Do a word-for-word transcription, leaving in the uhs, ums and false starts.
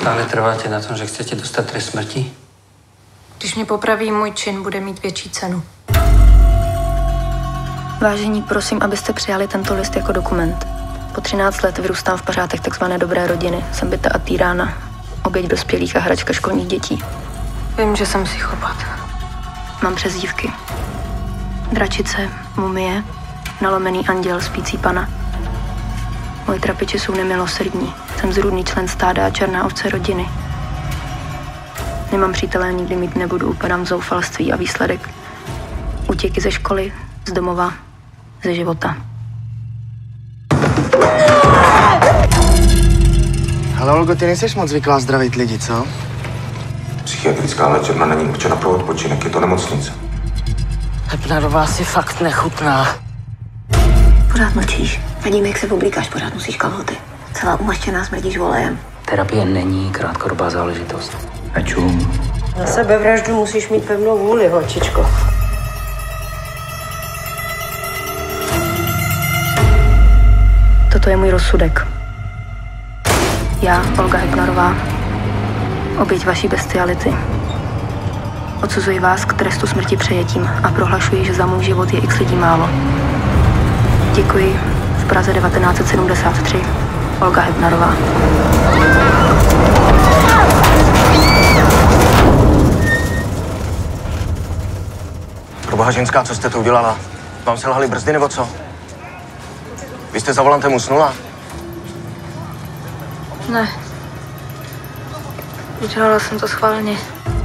Stále trváte na tom, že chcete dostat trest smrti? Když mě popraví, můj čin bude mít větší cenu. Vážení, prosím, abyste přijali tento list jako dokument. Po třináct let vyrůstám v pařátech takzvané dobré rodiny. Jsem bita a týrána. Oběť dospělých a hračka školních dětí. Vím, že jsem psychopat. Mám přezdívky. Dračice, mumie, nalomený anděl, spící pana. Moje trapiče jsou nemilosrdní. Jsem zrůdný člen stáda a černá ovce rodiny. Nemám přítele, nikdy mít nebudu, upadám v zoufalství a výsledek útěky ze školy, z domova, ze života. Ale Olgo, ty nejseš moc zvyklá zdravit lidi, co? Psychiatrická léčebna není určena pro odpočinek, je to nemocnice. Hepnarová si fakt nechutná. Pořád mlčíš. Vidím, jak se oblíkáš, pořád musíš kalhoty. Celá umaštěná smrdíš volejem. Terapie není krátkodobá záležitost. A čum. Na sebevraždu musíš mít pevnou vůli, holčičko. Toto je můj rozsudek. Já, Olga Hepnarová, oběť vaší bestiality. Odsuzuji vás k trestu smrti přejetím a prohlašuji, že za můj život je x lidí málo. Děkuji. V Praze devatenáct set sedmdesát tři. Olga Hepnarová. Proboha ženská, co jste to udělala? Vám se lhaly brzdy nebo co? Vy jste za volantem usnula? Ne. Udělala jsem to schválně.